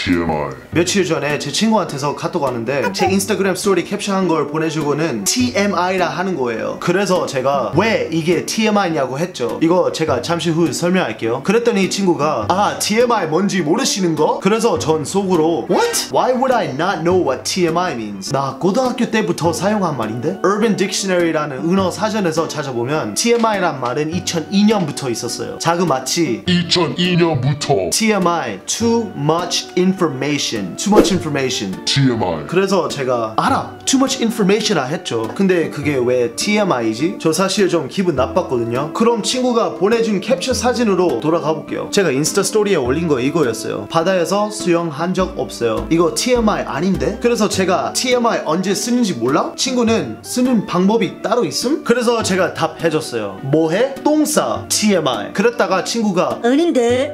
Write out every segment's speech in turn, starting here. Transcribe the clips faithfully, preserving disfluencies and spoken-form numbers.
티엠아이. 며칠 전에 제 친구한테서 카톡 왔는데 제 인스타그램 스토리 캡션한 걸 보내주고는 티엠아이라 하는 거예요. 그래서 제가 왜 이게 티엠아이냐고 했죠. 이거 제가 잠시 후 설명할게요. 그랬더니 이 친구가 아 티엠아이 뭔지 모르시는 거? 그래서 전 속으로 What? Why would I not know what 티엠아이 means? 나 고등학교 때부터 사용한 말인데? Urban Dictionary라는 은어 사전에서 찾아보면 티엠아이란 말은 이천이 년부터 있었어요. 자그마치 이천이 년부터 티엠아이 Too much information Too much information 티엠아이. 그래서 제가 알아! Too much information아 했죠. 근데 그게 왜 티엠아이지? 저 사실 좀 기분 나빴거든요. 그럼 친구가 보내준 캡처 사진으로 돌아가 볼게요. 제가 인스타 스토리에 올린 거 이거였어요. 바다에서 수영한 적 없어요. 이거 티엠아이 아닌데? 그래서 제가 티엠아이 언제 쓰는지 몰라? 친구는 쓰는 방법이 따로 있음? 그래서 제가 답해줬어요. 뭐해? 똥 싸. 티엠아이. 그랬다가 친구가 아닌데.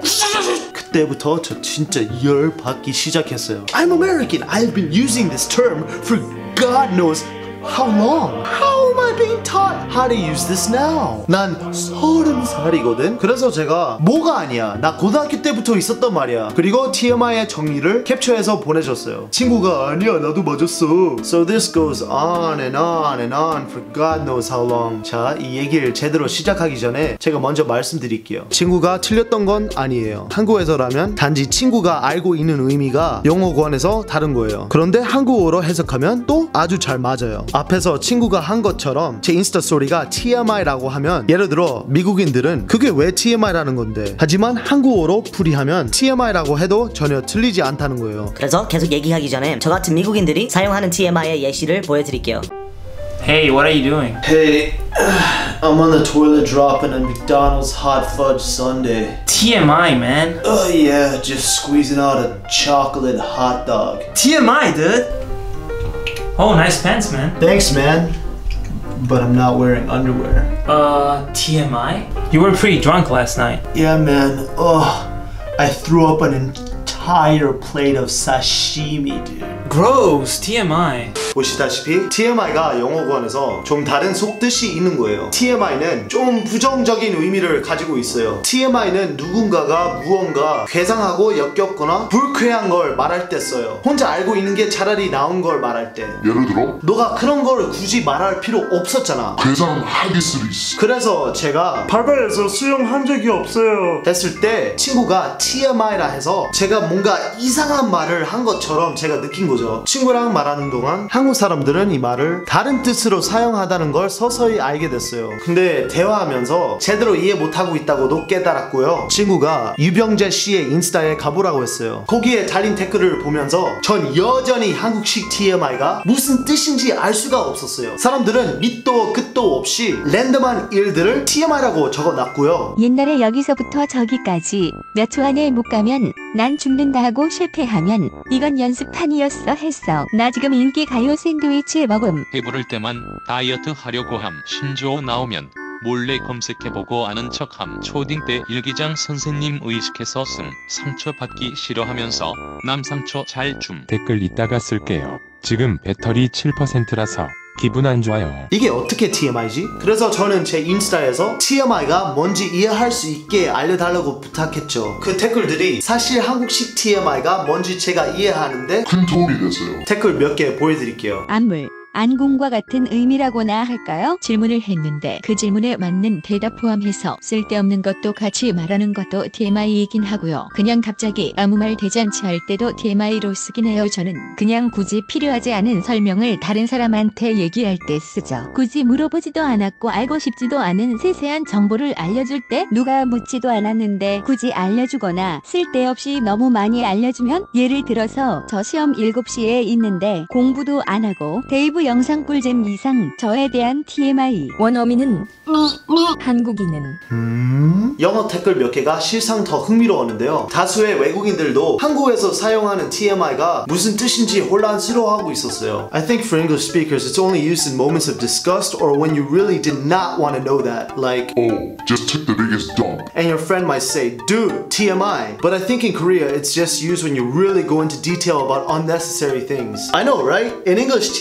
그때부터 저 진짜 열받기 시작했어요. I'm American. I've been using this term for God knows how long. How am I being taught how to use this now? 난 서른 살이거든. 그래서 제가 뭐가 아니야. 나 고등학교 때부터 있었단 말이야. 그리고 티엠아이의 정의를 캡처해서 보내줬어요. 친구가 아니야 나도 맞았어. So this goes on and on and on for God knows how long. 자, 이 얘기를 제대로 시작하기 전에 제가 먼저 말씀드릴게요. 친구가 틀렸던 건 아니에요. 한국에서라면 단지 친구가 알고 있는 의미가 영어권에서 다른 거예요. 그런데 한국어로 해석하면 또 아주 잘 맞아요. 앞에서 친구가 한 것처럼 제 인스타 스토리가 티엠아이라고 하면 예를 들어 미국인들은 그게 왜 티엠아이라는 건데, 하지만 한국어로 풀이하면 티엠아이라고 해도 전혀 틀리지 않다는 거예요. 그래서 계속 얘기하기 전에 저 같은 미국인들이 사용하는 티엠아이의 예시를 보여드릴게요. Hey, what are you doing? Hey, I'm on the toilet dropping a McDonald's hot fudge sundae. T M I, man. Oh yeah, just squeezing out a chocolate hot dog. T M I, dude. Oh, nice pants, man. Thanks, man. But I'm not wearing underwear. Uh, T M I? You were pretty drunk last night. Yeah, man. Oh, I threw up an entire plate of sashimi, dude. Gross, T M I. 보시다시피 티엠아이가 영어권에서 좀 다른 속뜻이 있는 거예요. 티엠아이는 좀 부정적인 의미를 가지고 있어요. 티엠아이는 누군가가 무언가 괴상하고 역겹거나 불쾌한 걸 말할 때 써요. 혼자 알고 있는 게 차라리 나은 걸 말할 때. 예를 들어 너가 그런 걸 굳이 말할 필요 없었잖아. 괴상하겠으리스. 그래서 제가 바다에서 수영한 적이 없어요 했을 때 친구가 티엠아이라 해서 제가 뭔가 이상한 말을 한 것처럼 제가 느낀 거죠. 친구랑 말하는 동안 한국 사람들은 이 말을 다른 뜻으로 사용하다는 걸 서서히 알게 됐어요. 근데 대화하면서 제대로 이해 못하고 있다고도 깨달았고요. 친구가 유병재 씨의 인스타에 가보라고 했어요. 거기에 달린 댓글을 보면서 전 여전히 한국식 티엠아이가 무슨 뜻인지 알 수가 없었어요. 사람들은 밑도 끝도 없이 랜덤한 일들을 티엠아이라고 적어놨고요. 옛날에 여기서부터 저기까지 몇 초 안에 못 가면 난 죽는다 하고 실패하면 이건 연습판이었어 했어. 나 지금 인기 가요 샌드위치 먹음. 배부를 때만 다이어트 하려고 함. 신조어 나오면 몰래 검색해보고 아는 척함. 초딩 때 일기장 선생님 의식해서 씀. 상처받기 싫어하면서 남상처 잘 줌. 댓글 이따가 쓸게요. 지금 배터리 칠 퍼센트라서 기분 안 좋아요. 이게 어떻게 티엠아이지? 그래서 저는 제 인스타에서 티엠아이가 뭔지 이해할 수 있게 알려달라고 부탁했죠. 그 댓글들이 사실 한국식 티엠아이가 뭔지 제가 이해하는데 큰 도움이 됐어요. 댓글 몇 개 보여드릴게요. 안물, 안궁과 같은 의미라고나 할까요? 질문을 했는데 그 질문에 맞는 대답 포함해서 쓸데없는 것도 같이 말하는 것도 티엠아이이긴 하고요. 그냥 갑자기 아무 말 대잔치 할 때도 티엠아이로 쓰긴 해요. 저는 그냥 굳이 필요하지 않은 설명을 다른 사람한테 얘기할 때 쓰죠. 굳이 물어보지도 않았고 알고 싶지도 않은 세세한 정보를 알려줄 때 누가 묻지도 않았는데 굳이 알려주거나 쓸데없이 너무 많이 알려주면, 예를 들어서 저 시험 일곱 시에 있는데 공부도 안 하고 데이브 영상 꿀잼 이상 저에 대한 티엠아이. 원어민은 한국인은 음... 영어 댓글 몇 개가 실상 더 흥미로웠는데요. 다수의 외국인들도 한국에서 사용하는 티엠아이가 무슨 뜻인지 혼란스러워하고 있었어요. I think for English speakers it's only used in moments of disgust or when you really did not want to know that. Like, Oh, just took the biggest dump. and your friend might say, dude, T M I. But I think in Korea it's just used when you really go into detail about unnecessary things. I know, right? In English, T M I is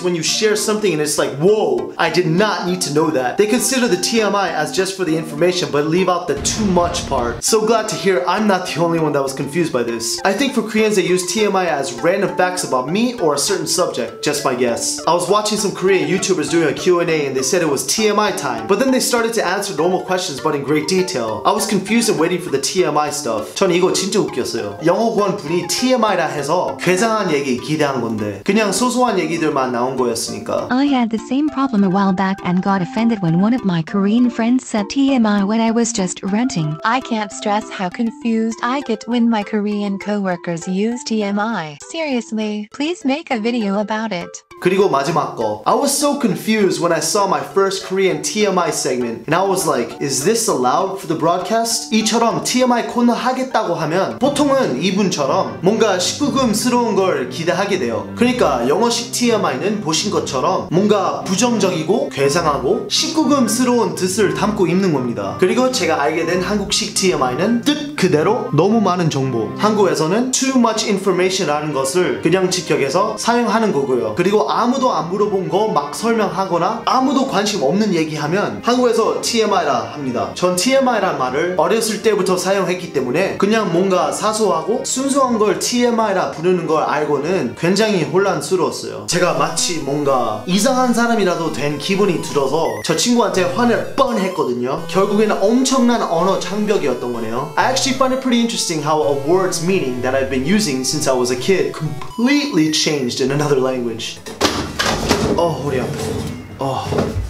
is when you share something and it's like, whoa, I did not need to know that. They consider the T M I as just for the information but leave out the too much part. So glad to hear I'm not the only one that was confused by this. I think for Koreans they use T M I as random facts about me or a certain subject, just my guess. I was watching some Korean YouTubers doing a Q and A and they said it was T M I time, but then they started to answer normal questions but in great detail. I was confused and waiting for the T M I stuff. 전 이거 진짜 웃겼어요. 영어권 분이 T M I라 해서 괴상한 얘기 기대한 건데 그냥 소소한 얘기들만 나온 거였으니까. I had the same problem a while back and got offended when one of my Korean friends said T M I when I was just renting. I can't stress how confused I get when my Korean coworkers use T M I. Seriously, please make a video about it. 그리고 마지막 거. I was so confused when I saw my first Korean T M I segment and I was like, is this allowed for the broadcast? 이처럼 T M I 코너 하겠다고 하면 보통은 이분처럼 뭔가 십구 금스러운 걸 기대하게 돼요. 그러니까 영어식 T M I는 보신 것처럼 뭔가 부정적이고 괴상하고 십구 금스러운 뜻을 담고 있는 겁니다. 그리고 제가 알게 된 한국식 T M I는 뜻 그대로 너무 많은 정보. 한국에서는 too much information라는 것을 그냥 직역해서 사용하는 거고요. 그리고 아무도 안 물어본 거 막 설명하거나 아무도 관심 없는 얘기하면 한국에서 T M I라 합니다. 전 T M I란 말을 어렸을 때부터 사용했기 때문에 그냥 뭔가 사소하고 순수한 걸 T M I라 부르는 걸 알고는 굉장히 혼란스러웠어요. 제가 마치 뭔가 이상한 사람이라도 된 기분이 들어서 저 친구한테 화낼 뻔했거든요. 결국에는 엄청난 언어 장벽이었던 거네요. I actually find it pretty interesting how a word's meaning that I've been using since I was a kid completely changed in another language. 어 허리 아파. 어.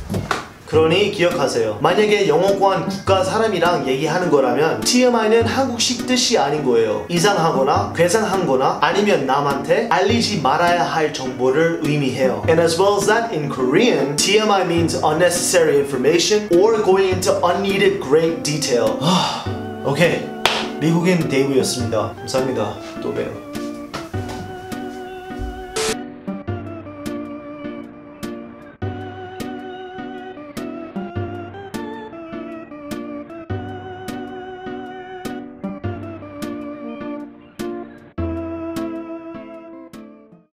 그러니 기억하세요. 만약에 영어권 국가 사람이랑 얘기하는 거라면 T M I는 한국식 뜻이 아닌 거예요. 이상하거나 괴상한 거나 아니면 남한테 알리지 말아야 할 정보를 의미해요. And as well as that, in Korean, T M I means unnecessary information or going into unneeded great detail. 오케이. 미국인 데이브였습니다. 감사합니다. 또 봬요.